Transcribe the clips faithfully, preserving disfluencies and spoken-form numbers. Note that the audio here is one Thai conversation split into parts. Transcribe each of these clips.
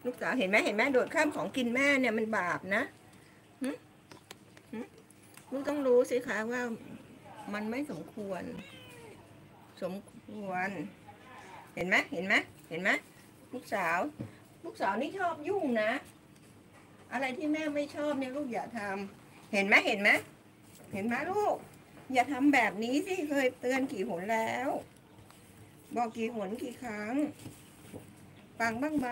ลูกสาวเห็นไหมเห็นไหมโดดข้ามของกินแม่เนี่ยมันบาปนะลูกต้องรู้สิคะว่ามันไม่สมควรสมควรเห็นไหมเห็นไหมเห็นไหมลูกสาวลูกสาวนี่ชอบยุ่งนะอะไรที่แม่ไม่ชอบเนี่ยลูกอย่าทำเห็นไหมเห็นไหมเห็นไหมลูกอย่าทำแบบนี้สิเคยเตือนกี่หนแล้วบอกกี่หนกี่ครั้งฟังบ้างไหม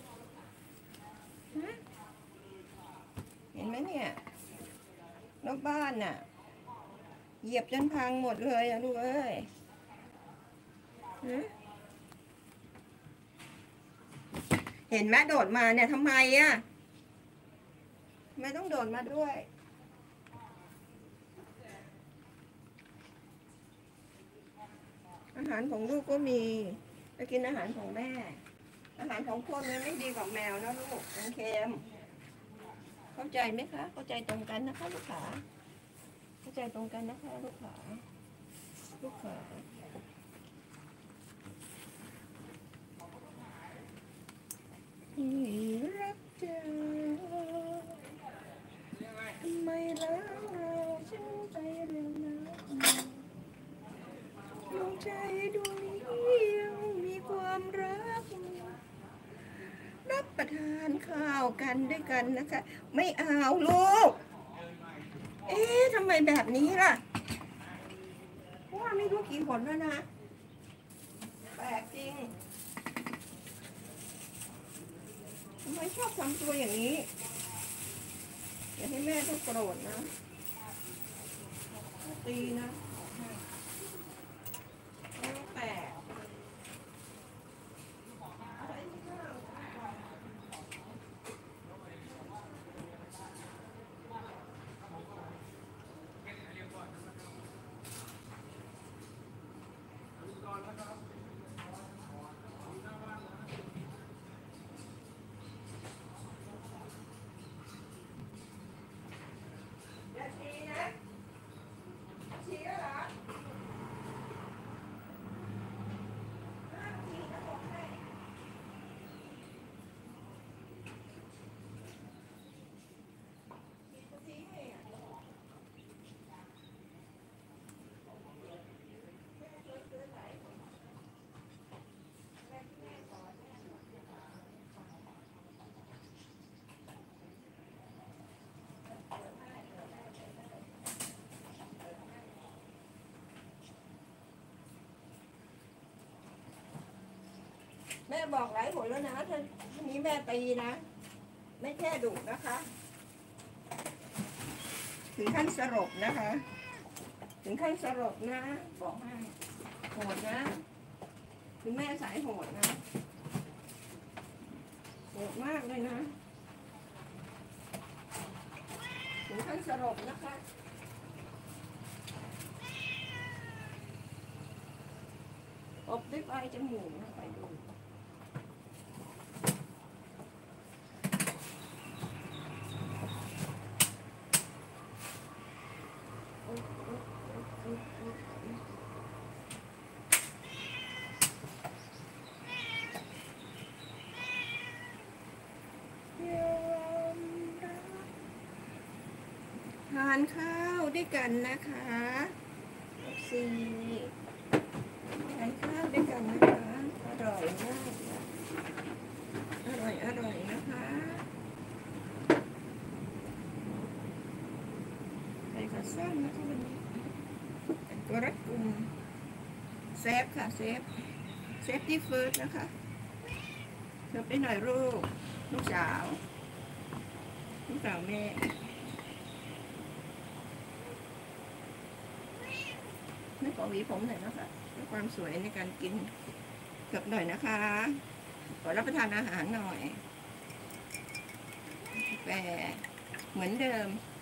เห็นไหมเนี่ยรอบบ้านน่ะเหยียบจนพังหมดเลยอะลูกเอ้ยเห็นไหมโดดมาเนี่ยทำไมอะไม่ต้องโดดมาด้วยอาหารของลูกก็มีไปกินอาหารของแม่อาหารของคนมันไม่ดีกว่าแมวนะลูกมันเค็มเข้าใจไหมคะเข้าใจตรงกันนะคะลูกขาเข้าใจตรงกันนะคะลูกขาลูกขารักเธอทำไมแล้วเราฉันใจเร็วนะดวงใจดวงนี้ยังมีความรักรับประทานข้าวกันด้วยกันนะคะไม่เอาลูกเอ๊ะทำไมแบบนี้ล่ะว่าไม่รู้กี่หนแล้วนะแปลกจริงทำไมชอบทำตัวอย่างนี้อย่าให้แม่ต้องโกรธนะตีนะแปลกแม่บอกหลายหนแล้วนะท่านนี้แม่ตีนะไม่แค่ดุนะคะถึงขั้นสลบนะคะถึงขั้นสลบนะบอกให้โหดนะถึงแม่สายโหดนะโหดมากเลยนะถึงขั้นสลบนะคะอบด้วยปลายจมูกนะไปดูทานข้าวด้วยกันนะคะสี่ทานข้าวด้วยกันนะคะอร่อยมากอร่อยอร่อยนะคะใส่ขาสั้นนะคะวันนี้ตัวรัดกุมเซฟค่ะเซฟเซฟที่เฟิร์สนะคะเธอไปหน่อยลูกลูกสาวลูกสาวแม่ไม่ขอหวีผมหน่อยนะคะเพื่อความสวยในการกินเกือบหน่อยนะคะขอรับประทานอาหารหน่อยแต่เหมือนเดิม